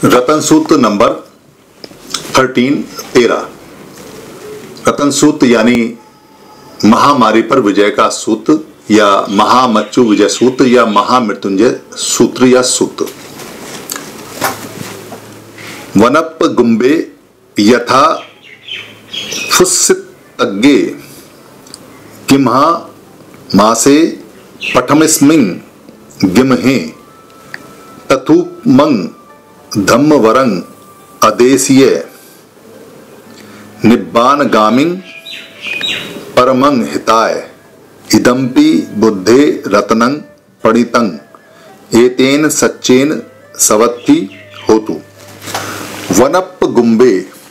रतन सूत्र नंबर 13 रतन सूत्र यानी महामारी पर विजय का सूत्र या महामच्चु विजय सूत्र या महामृत्युंजय सूत्र या सूत्र। वनप गुंबे यथा फुस्सितग्गे किम्हा मासे पठमस्मिन् गिमहे तथुपमं धम्मवरं अदेशीय निब्बानगामिं परमं हिताय इदम्पि बुद्धे रत्नं पणितं एतेन सच्चेन सवत्ति होतु। वनप गुंबे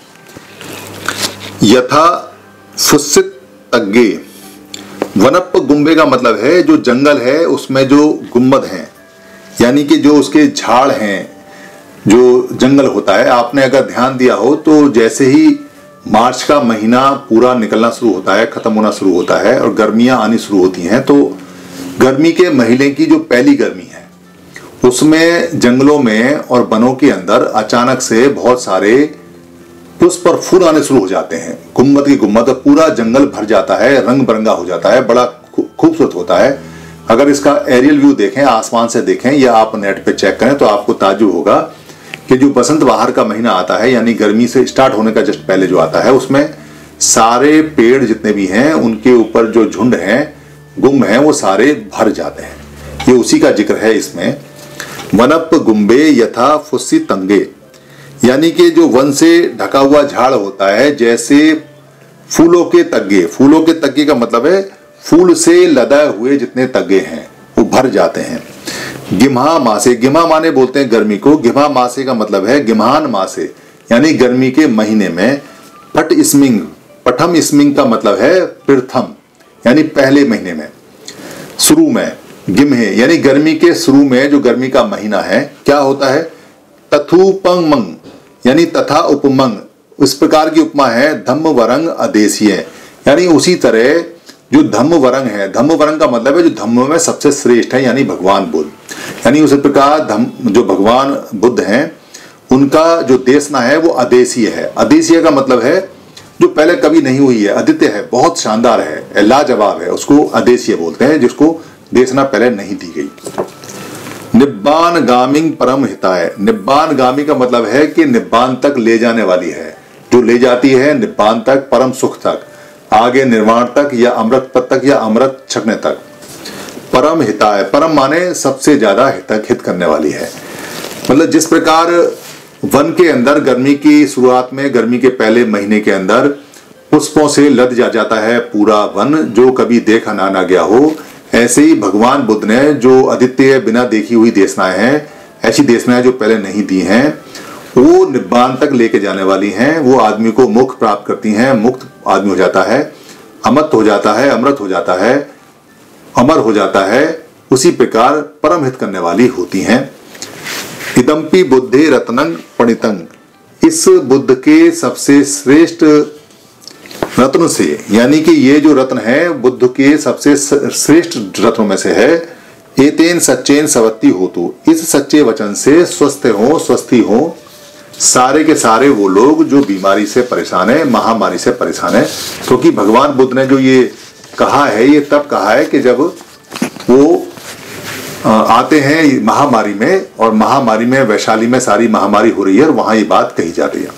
यथा फुस्सितग्गे। वनप गुंबे का मतलब है जो जंगल है उसमें जो गुम्बद हैं, यानी कि जो उसके झाड़ हैं, जो जंगल होता है। आपने अगर ध्यान दिया हो तो जैसे ही मार्च का महीना पूरा निकलना शुरू होता है, खत्म होना शुरू होता है और गर्मियां आनी शुरू होती हैं, तो गर्मी के महीने की जो पहली गर्मी है उसमें जंगलों में और वनों के अंदर अचानक से बहुत सारे पुष्प और फूल आने शुरू हो जाते हैं। गुम्बद की गुम्बद, पूरा जंगल भर जाता है, रंग बिरंगा हो जाता है, बड़ा खूबसूरत होता है। अगर इसका एरियल व्यू देखें, आसमान से देखें या आप नेट पे चेक करें तो आपको ताज्जुब होगा कि जो बसंत बहार का महीना आता है, यानी गर्मी से स्टार्ट होने का जस्ट पहले जो आता है, उसमें सारे पेड़ जितने भी हैं उनके ऊपर जो झुंड हैं, गुम्ब हैं, वो सारे भर जाते हैं। ये उसी का जिक्र है इसमें। वनप गुंबे यथा फुस्सी तंगे, यानी कि जो वन से ढका हुआ झाड़ होता है, जैसे फूलों के तग्गे। फूलों के तग्गे का मतलब है फूल से लदाए हुए जितने तग्गे हैं वो भर जाते हैं। गिम्हा मासे, गिम्हा माने बोलते हैं गर्मी को, गिम्हा मासे का मतलब है गिम्हान मासे, यानी गर्मी के महीने में। पट इस्मिंग, पठम इस्मिंग का मतलब है प्रथम, यानी पहले महीने में, शुरू में। गिम्हे यानी गर्मी के शुरू में जो गर्मी का महीना है, क्या होता है? तथुपमंग यानी तथा उपमंग, उस प्रकार की उपमा है। धम्मवरंग अदेशीय, यानी उसी तरह जो धम्मवरंग है, धम्मवरंग का मतलब है जो धम्म में सबसे श्रेष्ठ है, यानी भगवान बुद्ध। यानी उसी प्रकार जो भगवान बुद्ध हैं उनका जो देशना है वो अदेशीय है। अदेशीय का मतलब है जो पहले कभी नहीं हुई है, अद्वितीय है, बहुत शानदार है, लाजवाब है, उसको अदेशीय बोलते हैं, जिसको देशना पहले नहीं दी गई। निब्बान गामिंग परम हिताय, निब्बान गामी का मतलब है कि निब्बान तक ले जाने वाली है, जो ले जाती है निब्बान तक, परम सुख तक, आगे निर्वाण तक या अमृत पद तक या अमृत छकने तक। परम हिताय, परम माने सबसे ज्यादा हित करने वाली है। मतलब जिस प्रकार वन के अंदर गर्मी की शुरुआत में, गर्मी के पहले महीने के अंदर पुष्पों से लद जाता है पूरा वन, जो कभी देखा ना गया हो, ऐसे ही भगवान बुद्ध ने जो अद्वितीय बिना देखी हुई देशनाएं हैं, ऐसी देशनाएं जो पहले नहीं दी हैं, वो निब्बान तक लेके जाने वाली हैं। वो आदमी को मोक्ष प्राप्त करती हैं, मुक्त आदमी हो जाता है, अमृत हो जाता है, अमृत हो जाता है, अमर हो जाता है। उसी प्रकार परम हित करने वाली होती हैं। इदम्पि बुद्धे रत्नं पणितं, इस बुद्ध के सबसे श्रेष्ठ रत्न से, यानी कि ये जो रत्न है बुद्ध के सबसे श्रेष्ठ रत्नों में से है। एतेन सच्चेन सवत्ति होतु, इस सच्चे वचन से स्वस्थ हो, स्वस्थी हो सारे के सारे वो लोग जो बीमारी से परेशान है, महामारी से परेशान है। क्योंकि भगवान बुद्ध ने जो ये कहा है, ये तब कहा है कि जब वो आते हैं महामारी में, और महामारी में, वैशाली में सारी महामारी हो रही है, और वहां ये बात कही जा रही है।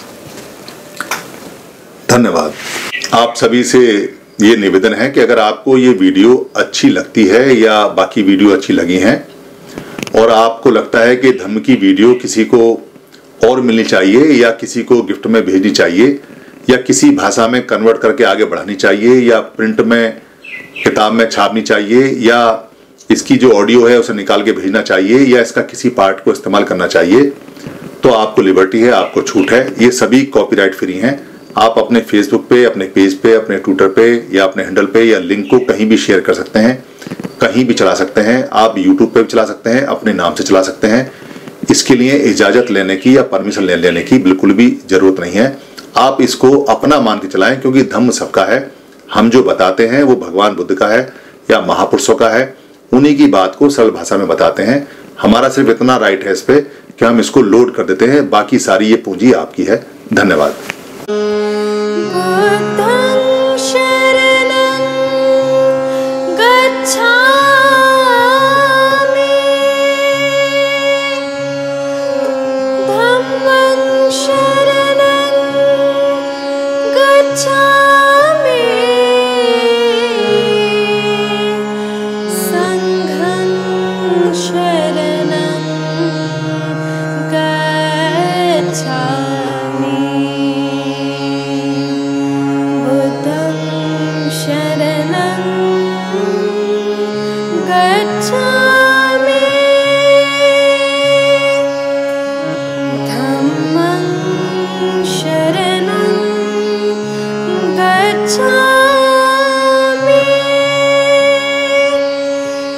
धन्यवाद। आप सभी से ये निवेदन है कि अगर आपको ये वीडियो अच्छी लगती है या बाकी वीडियो अच्छी लगी हैं और आपको लगता है कि धर्म की वीडियो किसी को और मिलनी चाहिए या किसी को गिफ्ट में भेजनी चाहिए या किसी भाषा में कन्वर्ट करके आगे बढ़ानी चाहिए या प्रिंट में किताब में छापनी चाहिए या इसकी जो ऑडियो है उसे निकाल के भेजना चाहिए या इसका किसी पार्ट को इस्तेमाल करना चाहिए, तो आपको लिबर्टी है, आपको छूट है। ये सभी कॉपीराइट फ्री हैं। आप अपने फेसबुक पे, अपने पेज पे, अपने ट्विटर पे या अपने हैंडल पे या लिंक को कहीं भी शेयर कर सकते हैं, कहीं भी चला सकते हैं। आप यूट्यूब पे भी चला सकते हैं, अपने नाम से चला सकते हैं। इसके लिए इजाजत लेने की या परमिशन लेने की बिल्कुल भी जरूरत नहीं है। आप इसको अपना मान के चलाएं, क्योंकि धम्म सबका है। हम जो बताते हैं वो भगवान बुद्ध का है या महापुरुषों का है, उन्हीं की बात को सरल भाषा में बताते हैं। हमारा सिर्फ इतना राइट है इस पे कि हम इसको लोड कर देते हैं। बाकी सारी ये पूंजी आपकी है। धन्यवाद।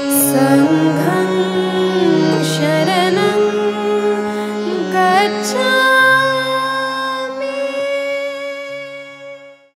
संघं शरणं गच्छामि।